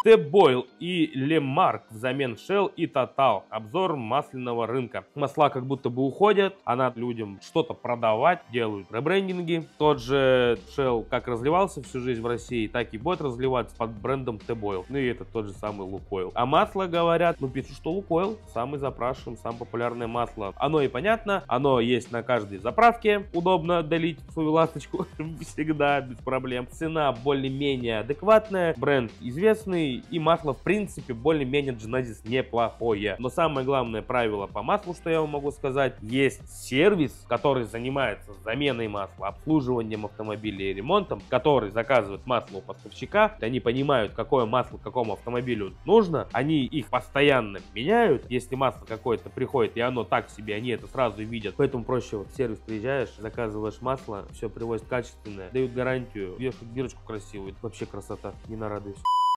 T-Boyle и Lemark взамен Shell и Total. Обзор масляного рынка. Масла как будто бы уходят, а надо людям что-то продавать, делают ребрендинги. Тот же Shell как разливался всю жизнь в России, так и будет разливаться под брендом T-Boyle. Ну и это тот же самый Лукойл. А масло говорят, ну пишут, что Лукойл самый запрашиваемый, самое популярное масло. Оно и понятно, оно есть на каждой заправке, удобно долить свою ласточку всегда без проблем. Цена более-менее адекватная, бренд известный и масло в принципе более-менее Genesis неплохое. Но самое главное правило по маслу, что я вам могу сказать, есть сервис, который занимается заменой масла, обслуживанием автомобиля и ремонтом, который заказывает масло у поставщика. Они понимают, какое масло какому автомобилю нужно, они их постоянно меняют. Если масло какое-то приходит и оно так себе, они это сразу видят. Поэтому проще вот в сервис приезжаешь, заказываешь масло, все привозят качественное, дают гарантию, вешают бирочку красивую. Это вообще красота, не нарадуюсь.